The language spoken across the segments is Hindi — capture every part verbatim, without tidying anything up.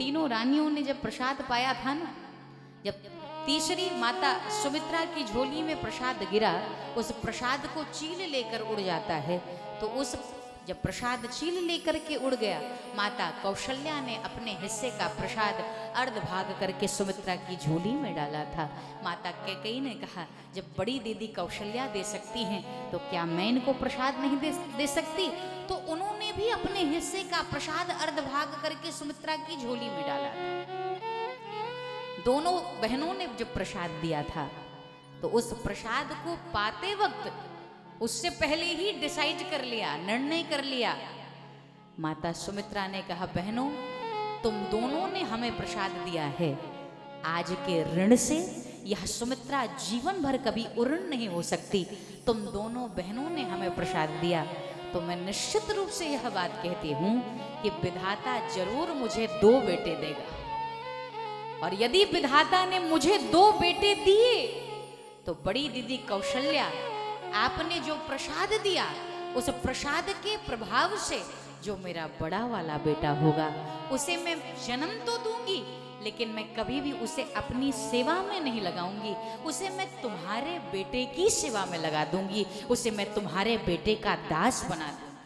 तीनों रानियों ने जब प्रसाद पाया था ना, जब तीसरी माता सुमित्रा की झोली में प्रसाद गिरा, उस प्रसाद को चील लेकर उड़ जाता है। तो उस जब प्रसाद चील लेकर के उड़ गया, माता कौशल्या ने अपने हिस्से का प्रसाद अर्ध भाग करके सुमित्रा की झोली में डाला था। माता कैकेयी ने कहा, जब बड़ी दीदी कौशल्या दे सकती हैं तो क्या मैं इनको प्रसाद नहीं दे, दे सकती? तो उन्होंने भी अपने हिस्से का प्रसाद अर्ध भाग करके सुमित्रा की झोली में डाला था। दोनों बहनों ने जब प्रसाद दिया था तो उस प्रसाद को पाते वक्त उससे पहले ही डिसाइड कर लिया, निर्णय कर लिया। माता सुमित्रा ने कहा, बहनों तुम दोनों ने हमें प्रसाद दिया है, आज के ऋण से यह सुमित्रा जीवन भर कभी उऋण नहीं हो सकती। तुम दोनों बहनों ने हमें प्रसाद दिया तो मैं निश्चित रूप से यह बात कहती हूं कि विधाता जरूर मुझे दो बेटे देगा, और यदि विधाता ने मुझे दो बेटे दिए तो बड़ी दीदी कौशल्या, आपने जो प्रसाद दिया उस प्रसाद के प्रभाव से जो मेरा बड़ा वाला बेटा होगा उसे मैं जन्म तो दूंगी, लेकिन मैं कभी भी उसे अपनी सेवा में नहीं लगाऊंगी, उसे मैं तुम्हारे बेटे की सेवा में लगा दूंगी, उसे मैं तुम्हारे बेटे का दास बना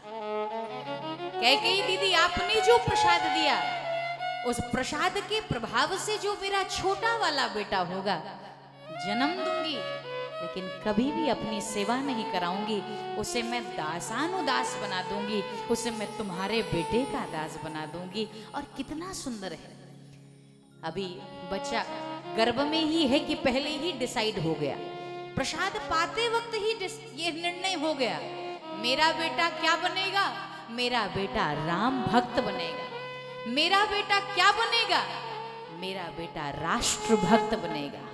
दूंगी। कैकेयी दीदी, आपने जो प्रसाद दिया उस प्रसाद के प्रभाव से जो मेरा छोटा वाला बेटा होगा जन्म दूंगी, लेकिन कभी भी अपनी सेवा नहीं कराऊंगी, उसे मैं दासानुदास बना दूंगी, उसे मैं तुम्हारे बेटे का दास बना दूंगी। और कितना सुंदर है, अभी बच्चा गर्भ में ही है कि पहले ही डिसाइड हो गया, प्रसाद पाते वक्त ही ये निर्णय हो गया, मेरा बेटा क्या बनेगा? मेरा बेटा राम भक्त बनेगा। मेरा बेटा क्या बनेगा? मेरा बेटा राष्ट्र भक्त बनेगा।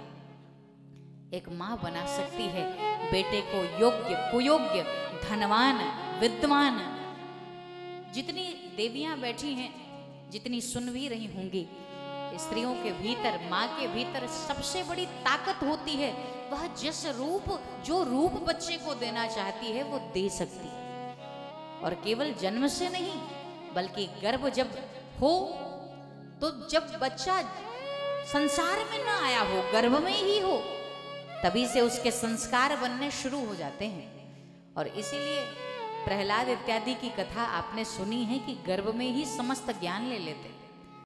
एक माँ बना सकती है बेटे को योग्य, कुयोग्य, धनवान, विद्वान। जितनी देवियां बैठी हैं, जितनी सुन भी रही होंगी, स्त्रियों के भीतर, माँ के भीतर सबसे बड़ी ताकत होती है, वह जिस रूप, जो रूप बच्चे को देना चाहती है वो दे सकती है। और केवल जन्म से नहीं, बल्कि गर्भ जब हो, तो जब बच्चा संसार में ना आया हो, गर्भ में ही हो, तभी से उसके संस्कार बनने शुरू हो जाते हैं। और इसीलिए प्रहलाद इत्यादि की कथा आपने सुनी है कि गर्भ में ही समस्त ज्ञान ले लेते हैं।